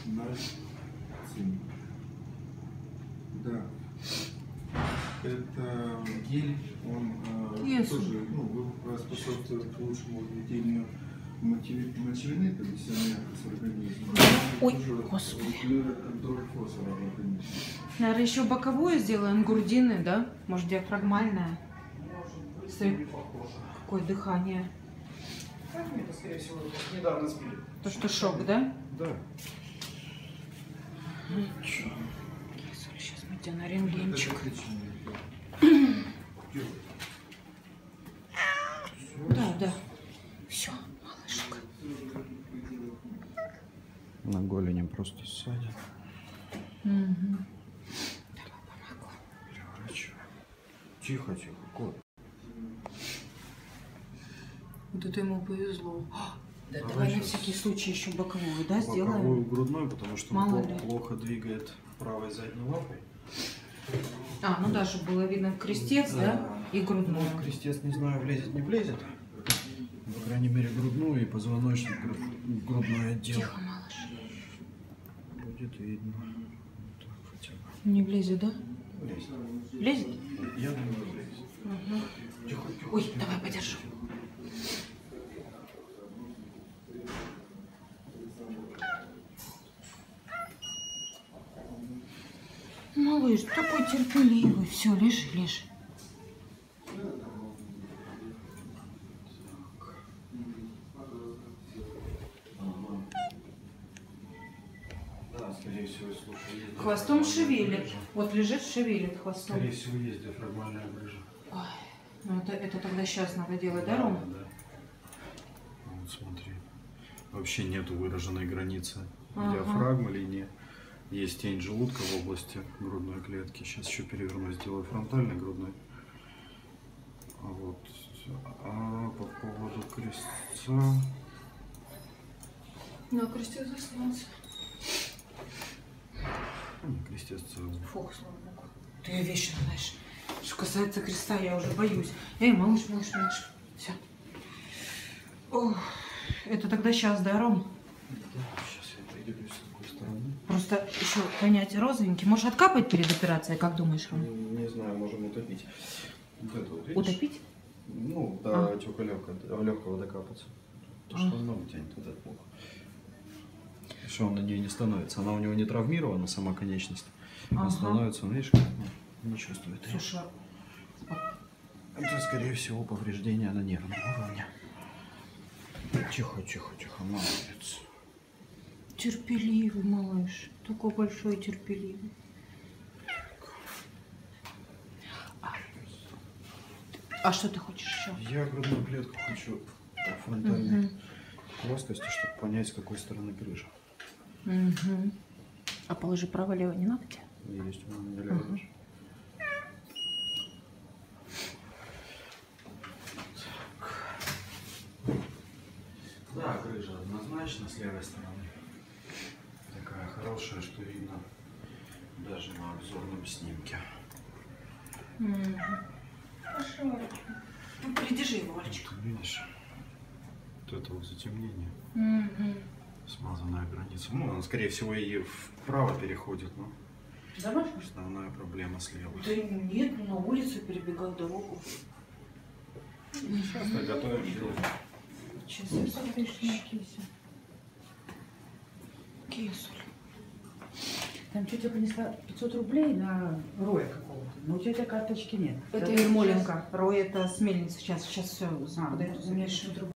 0,7. Да. Это гель, он тоже способствует лучшему введению мочевины, то есть мягкость в организме. Ой, господи. Контроль фосфора в организме. Наверное, еще боковую сделаем, грудины, да? Может, диафрагмальная? Смотри, какое дыхание. Это, скорее всего, недавно сбили. То, что шок, да? Да. Ну, что? Сейчас мы тебя на рентгенчик. Да, да. Все, малышка. На голени просто ссадин. Угу. Давай помогу. Переворачивай. Тихо, тихо, кот. Вот это ему повезло. Да, Давай давай на сейчас всякий случай еще боковую, да, сделаем? боковую грудной, потому что Мало он ли. плохо двигает правой задней лапой. А, ну да, чтобы было видно крестец, да? И грудную. Ну, крестец, не знаю, влезет, не влезет. По крайней мере, грудную и позвоночник, грудной отдел. Тихо, малыш. Будет видно. Так, хотя бы. Не влезет, да? Влезет. Влезет? Я думаю, влезет. Угу. Тихо, тихо. Ой, давай подержу. Малыш, такой терпеливый. Все, лежи, лежи. Да, скорее всего, слушай. Хвостом шевелит. Вот лежит, шевелит хвостом. Скорее всего, есть диафрагмальная грыжа. Ой, ну это тогда сейчас надо делать, да, Рома? Да. Вот смотри. Вообще нету выраженной границы диафрагмы, линии. Есть тень желудка в области грудной клетки. Сейчас еще переверну, сделаю фронтальный грудной. Вот. А по поводу крестца. Ну, крестец заснался. Крестец целый. Фух, слава богу. Ты вещи знаешь. Что касается креста, я уже боюсь. Эй, малыш, малыш, малыш. Все. Ох, это тогда сейчас, да, Ром? Да, сейчас я определюсь, с какой стороны. Просто еще понять розовенький. Можешь откапать перед операцией, как думаешь, Ром? Не знаю, можем утопить. Вот это вот, видишь? Утопить? Ну, до отека легкого докапаться. То, что он много тянет, вот это плохо. Что он на нее не становится. Она у него не травмирована, сама конечность. А становится, он, видишь, не чувствует. Слушай, Это, скорее всего, повреждение на нервном уровне. Тихо, тихо, тихо, молодец. терпеливый малыш. Такой большой терпеливый. А что ты хочешь еще? Я грудную клетку хочу по фронтальной плоскости, чтобы понять, с какой стороны грыжа. А положи право-лево не надо тебе? Есть у меня лево. Да, грыжа однозначно с левой стороны. Такая хорошая, что видно даже на обзорном снимке. Хорошо. Ну, придержи его, Валечка. Вот, видишь, вот это вот затемнение. Смазанная граница. Ну, она, скорее всего, и вправо переходит, но Домашний? основная проблема слева. Да нет, на улицу перебегал дорогу. Сейчас мы готовим делать. Сейчас я смотришь на кисю. Кисуль. Там тетя принесла 500 рублей на Роя какого-то, но у тетя карточки нет. Это Ермоленко. Рой, это с мельницы. Сейчас все. А, у меня 600 рублей.